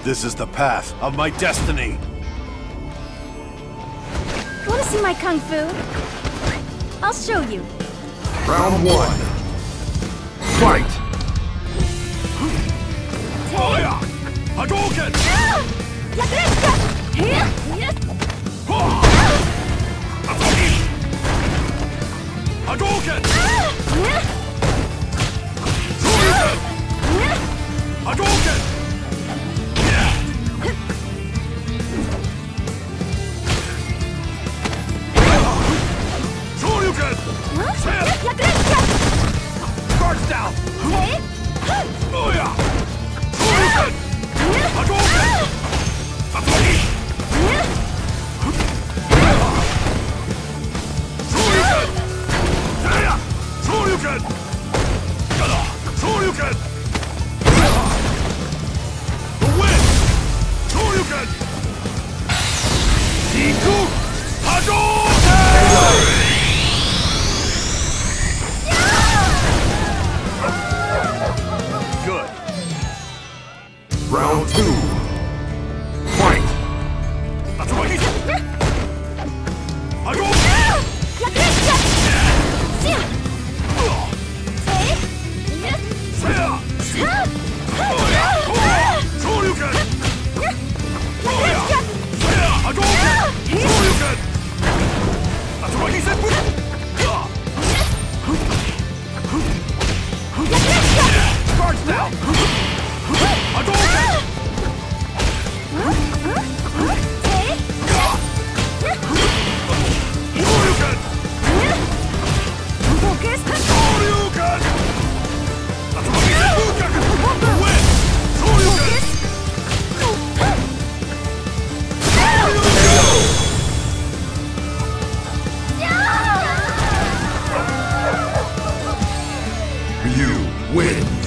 This is the path of my destiny. Wanna see my kung fu? I'll show you. Round 1. Fight! Hadouken! Hadouken! Hadouken! Shoryuken! Guards down! Shoryuken! Hadouken! Shoryuken! Shoryuken! Shoryuken! The win! Shoryuken! Iku Hadouken! Good. Round 2. Fight! Hadouken! Guards down! Hadouken! Shoryuken! Focus! Shoryuken! Win! Shoryuken! Ryu wins.